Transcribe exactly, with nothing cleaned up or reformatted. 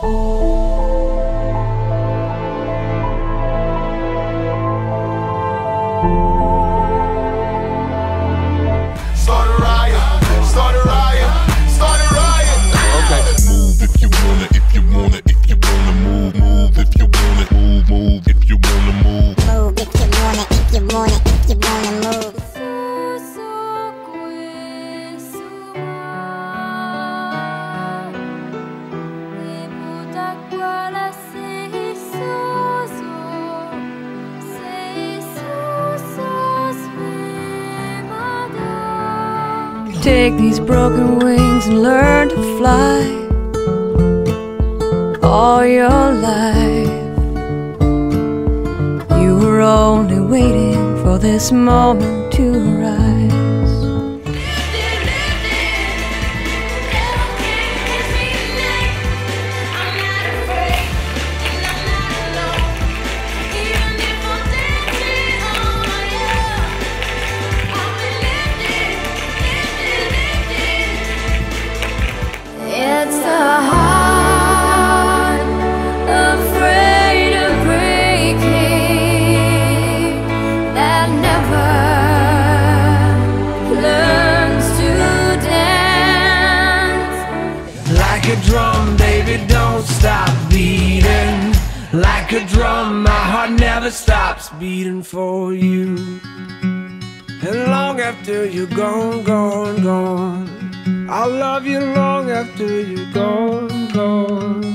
Start a riot, start a riot, start a riot. Okay. Move if you wanna, if you wanna, if you wanna move, move if you wanna, move, move if you wanna move. Move if you wanna, if you wanna, if you wanna move. Take these broken wings and learn to fly all your life. You were only waiting for this moment to arise. It's a heart afraid of breaking that never learns to dance. Like a drum, baby, don't stop beating. Like a drum, my heart never stops beating for you. And long after you're gone, gone, gone, I'll love you long after you're gone, gone.